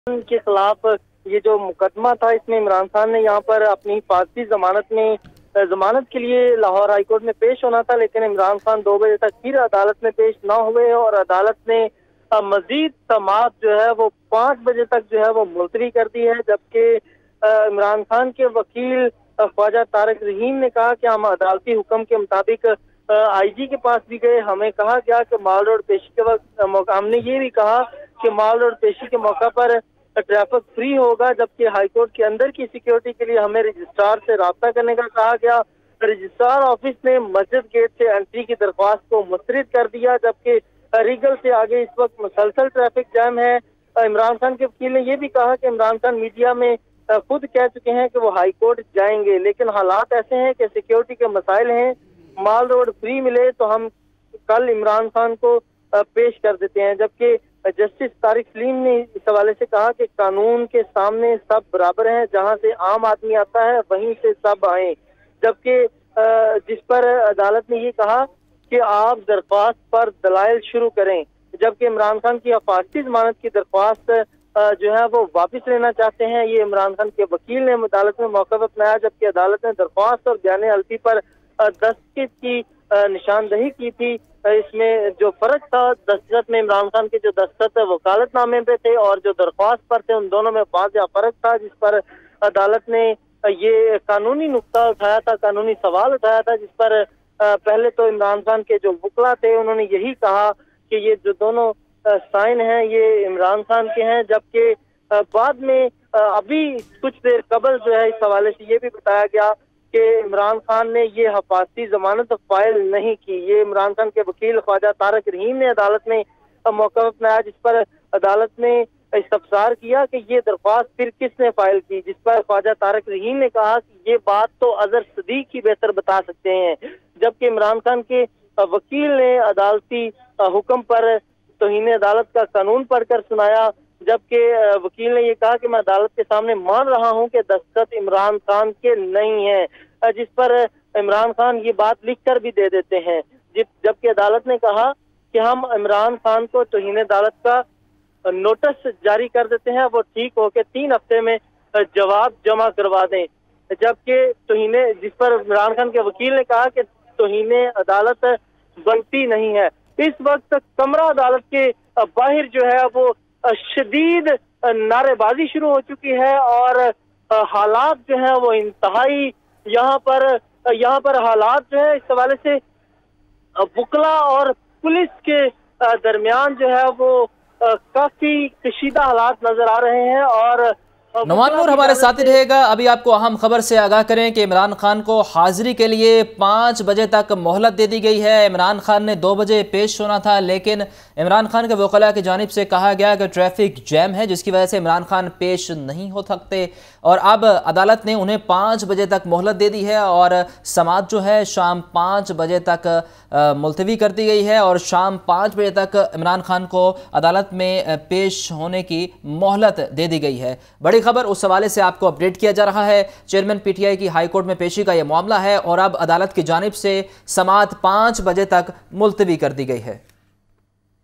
के खिलाफ ये जो मुकदमा था, इसमें इमरान खान ने यहाँ पर अपनी हिफाजती जमानत के लिए लाहौर हाई कोर्ट में पेश होना था, लेकिन इमरान खान 2 बजे तक फिर अदालत में पेश ना हुए और अदालत ने मजीद समाअत जो है वो 5 बजे तक जो है वो मुलतवी कर दी है। जबकि इमरान खान के वकील ख्वाजा तारिक रहीम ने कहा कि हम अदालती हुक्म के मुताबिक आईजी के पास भी गए, हमें कहा गया कि माल रोड पेशी के वक्त हमने ये भी कहा कि माल रोड पेशी के मौका पर ट्रैफिक फ्री होगा, जबकि हाईकोर्ट के अंदर की सिक्योरिटी के लिए हमें रजिस्ट्रार से राब्ता करने का कहा गया। रजिस्ट्रार ऑफिस ने मस्जिद गेट से एंट्री की दरख्वास्त को मुस्तरद कर दिया, जबकि रीगल से आगे इस वक्त मुसलसल ट्रैफिक जैम है। इमरान खान के वकील ने यह भी कहा कि इमरान खान मीडिया में खुद कह चुके हैं कि वो हाई कोर्ट जाएंगे, लेकिन हालात ऐसे हैं कि सिक्योरिटी के मसाइल हैं। माल रोड फ्री मिले तो हम कल इमरान खान को पेश कर देते हैं। जबकि जस्टिस तारिक सलीम ने इस हवाले से कहा कि कानून के सामने सब बराबर हैं, जहां से आम आदमी आता है वहीं से सब आए। जबकि जिस पर अदालत ने ये कहा कि आप दरख्वास्त पर दलाइल शुरू करें, जबकि इमरान खान की हिफाजती जमानत की दरख्वास्त जो है वो वापस लेना चाहते हैं। ये इमरान खान के वकील ने अदालत में मौक़िफ़ अपनाया, जबकि अदालत ने दरख्वास्त और बयान हल्फी पर दस्तखत की निशानदही की थी। इसमें जो फर्क था, दस्तखत में इमरान खान के जो दस्तखत वकालतनामे पे थे और जो दरख्वास्त पर थे, उन दोनों में वाज़ेह फर्क था, जिस पर अदालत ने ये कानूनी नुक्ता उठाया था, कानूनी सवाल उठाया था, जिस पर पहले तो इमरान खान के जो वकला थे उन्होंने यही कहा कि ये जो दोनों साइन हैं ये इमरान खान के हैं। जबकि बाद में अभी कुछ देर कबल जो है इस हवाले से ये भी बताया गया कि इमरान खान ने ये हिफाजती जमानत फाइल नहीं की। ये इमरान खान के वकील ख्वाजा तारिक रहीम ने अदालत में मौक़िफ़ अपनाया, जिस पर अदालत ने इस्तफसार किया कि ये दरख्वास्त फिर किसने फाइल की, जिस पर ख्वाजा तारिक रहीम ने कहा कि ये बात तो अजहर सदीक ही बेहतर बता सकते हैं। जबकि इमरान खान के वकील ने अदालती हुक्म पर तौहीन अदालत का कानून पढ़कर सुनाया, जबकि वकील ने ये कहा कि मैं अदालत के सामने मान रहा हूं कि दस्तखत इमरान खान के नहीं है, जिस पर इमरान खान ये बात लिख कर भी दे देते हैं। जबकि अदालत ने कहा कि हम इमरान खान को तौहीन अदालत का नोटिस जारी कर देते हैं, वो ठीक हो के 3 हफ्ते में जवाब जमा करवा दें। जबकि जिस पर इमरान खान के वकील ने कहा कि तौहीन अदालत बनती नहीं है। इस वक्त कमरा अदालत के बाहर जो है वो शदीद नारेबाजी शुरू हो चुकी है और हालात जो है वो इंतहाई यहाँ पर हालात जो है इस हवाले से वकला और पुलिस के दरमियान जो है वो काफी कशीदा हालात नजर आ रहे हैं। और नुमान नूर हमारे साथ ही रहेगा। अभी आपको अहम खबर से आगाह करें कि इमरान खान को हाजिरी के लिए 5 बजे तक मोहलत दे दी गई है। इमरान खान ने 2 बजे पेश होना था, लेकिन इमरान खान के वकला की जानिब से कहा गया कि ट्रैफिक जैम है, जिसकी वजह से इमरान खान पेश नहीं हो सकते और अब अदालत ने उन्हें 5 बजे तक मोहलत दे दी है और समाअत जो है शाम 5 बजे तक मुलतवी कर दी गई है और शाम 5 बजे तक इमरान खान को अदालत में पेश होने की मोहलत दे दी गई है। बड़ी खबर उस हवाले से आपको अपडेट किया जा रहा है। चेयरमैन पीटीआई की हाई कोर्ट में पेशी का यह मामला है और अब अदालत की जानिब से समाअत 5 बजे तक मुलतवी कर दी गई है।